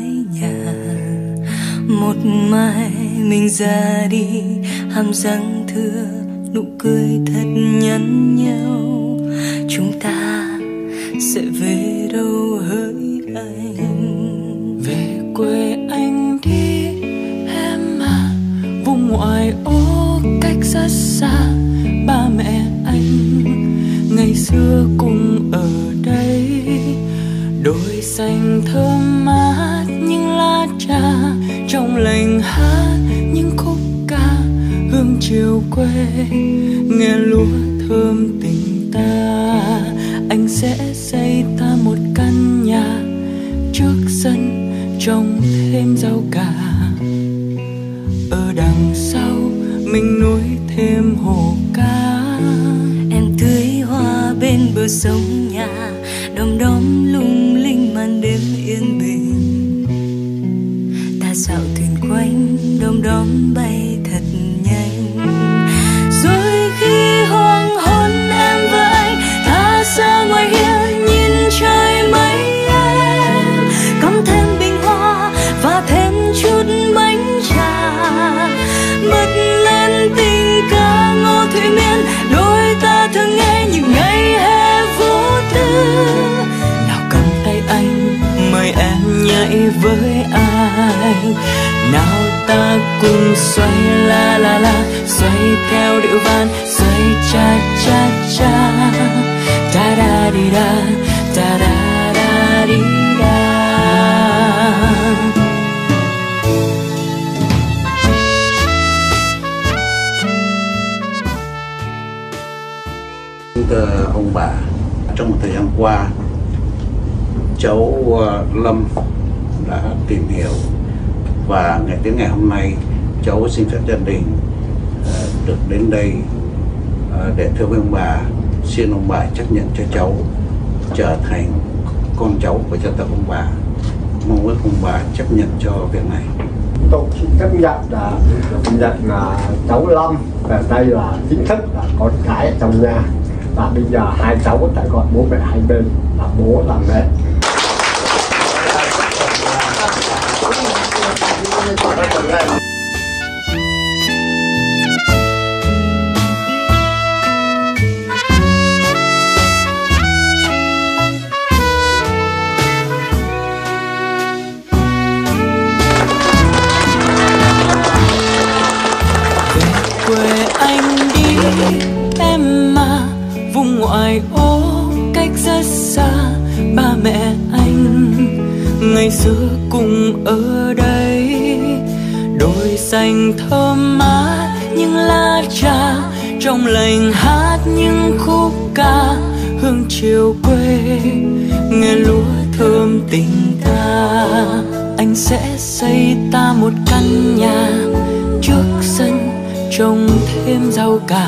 nhà. Một mai mình ra đi, hàm răng thưa, nụ cười thật nhắn nhau. Chúng ta sẽ về đâu hỡi anh? Về quê anh đi em à, vùng ngoại ô cách rất xa. Ba mẹ anh ngày xưa cùng ở đây, đồi xanh thơm mát những lá trà, trong lành hát những khúc ca hương chiều quê. Nghe lúa thơm tình ta, anh sẽ xây ta một căn nhà trước sân trồng thêm rau cà. Ở đằng sau mình nuôi thêm hồ cá. Em tưới hoa bên bờ sông nhà, đom đóm lung linh màn đêm yên bình. Ta dạo thuyền quanh đom đóm bay thật nhanh. Rồi khi hoàng hôn em và anh tha ra ngoài hiên, nhìn trời mây em cắm thêm bình hoa và thêm chút bánh trà. Bật lên tình ca ngô thủy miên, đôi ta thường nghe những ngày hè vô tư. Nào cầm tay anh mời em nhảy với ai, nào ta cùng xoay la la la, xoay theo điệu van, xoay cha cha cha. Ta da đi da, ta da da đi da. Ông bà trong một thời gian qua, cháu Lâm đã tìm hiểu và đến ngày hôm nay cháu xin phép gia đình được đến đây để thưa với ông bà, xin ông bà chấp nhận cho cháu trở thành con cháu của dân tộc ông bà. Mong ước ông bà chấp nhận cho việc này. Tôi xin chấp nhận là cháu Lâm về đây là chính thức là con cái trong nhà. Và bây giờ hai cháu phải gọi bố mẹ hai bên là bố là mẹ. Quê anh đi em mà, vùng ngoại ô cách rất xa. Ba mẹ anh ngày xưa cùng ở đây, đồi xanh thơm mát những lá trà, trong lành hát những khúc ca hương chiều quê. Nghe lúa thơm tình ta, anh sẽ xây ta một căn nhà trước sân trồng thêm rau cà.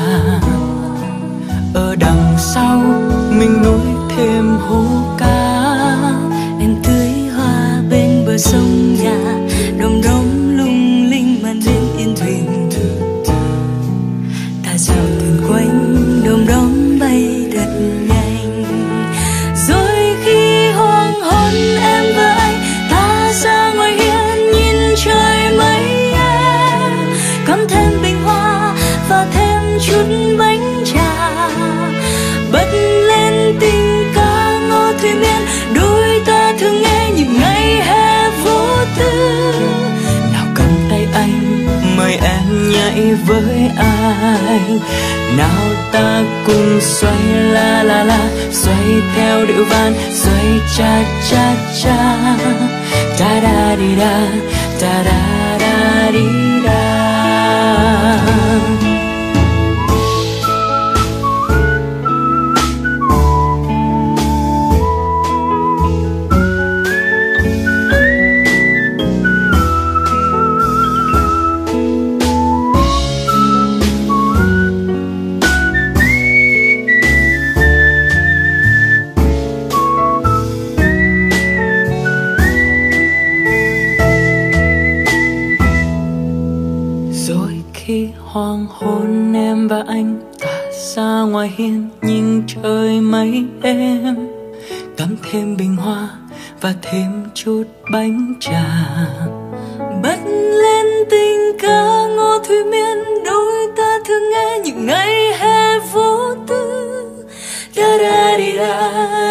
Ở đằng sau mình nuôi thêm hồ cá. Em tưới hoa bên bờ sông nhà, đom đóm lung linh màn đêm yên bình. Ta dạo thuyền quanh đom đóm bay thật nhanh. Rồi khi hoàng hôn em và anh ta ra ngoài hiên, nhìn trời mây em cắm thêm bình hoa và thêm chút bánh trà. Bật lên tình ca ngô thủy miên, đôi ta thường nghe những ngày hè vô tư. Nào cầm tay anh mời em nhảy với ai, nào ta cùng xoay la la la, xoay theo điệu van, xoay cha cha cha. Ta da đi da, ta da da đi da. Hoàng hôn em và anh ta ra ngoài hiên, nhìn trời mây em cắm thêm bình hoa và thêm chút bánh trà. Bật lên tình ca Ngô Thủy Miên, đôi ta thường nghe những ngày hè vô tư. Da da di da